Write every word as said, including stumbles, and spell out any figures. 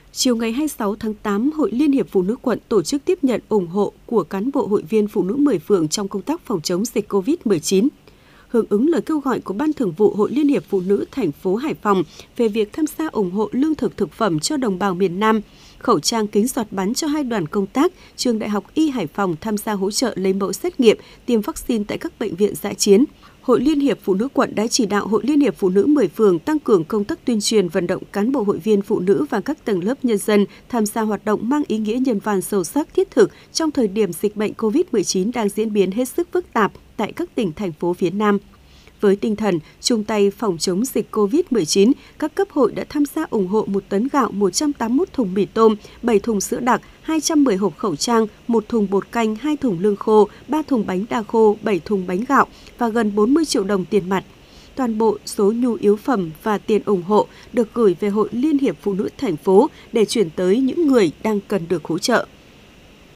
Chiều ngày hai mươi sáu tháng tám, Hội Liên hiệp Phụ nữ quận tổ chức tiếp nhận ủng hộ của cán bộ hội viên phụ nữ mười phường trong công tác phòng chống dịch covid mười chín. Hưởng ứng lời kêu gọi của Ban Thường vụ Hội Liên hiệp Phụ nữ thành phố Hải Phòng về việc tham gia ủng hộ lương thực thực phẩm cho đồng bào miền Nam, khẩu trang kính giọt bắn cho hai đoàn công tác, Trường Đại học Y Hải Phòng tham gia hỗ trợ lấy mẫu xét nghiệm, tiêm vaccine tại các bệnh viện dã chiến. Hội Liên hiệp Phụ nữ quận đã chỉ đạo Hội Liên hiệp Phụ nữ mười phường tăng cường công tác tuyên truyền vận động cán bộ hội viên phụ nữ và các tầng lớp nhân dân tham gia hoạt động mang ý nghĩa nhân văn sâu sắc thiết thực trong thời điểm dịch bệnh covid mười chín đang diễn biến hết sức phức tạp tại các tỉnh, thành phố phía Nam. Với tinh thần chung tay phòng chống dịch covid mười chín, các cấp hội đã tham gia ủng hộ một tấn gạo, một trăm tám mươi mốt thùng mì tôm, bảy thùng sữa đặc, hai trăm mười hộp khẩu trang, một thùng bột canh, hai thùng lương khô, ba thùng bánh đa khô, bảy thùng bánh gạo và gần bốn mươi triệu đồng tiền mặt. Toàn bộ số nhu yếu phẩm và tiền ủng hộ được gửi về Hội Liên hiệp Phụ nữ thành phố để chuyển tới những người đang cần được hỗ trợ.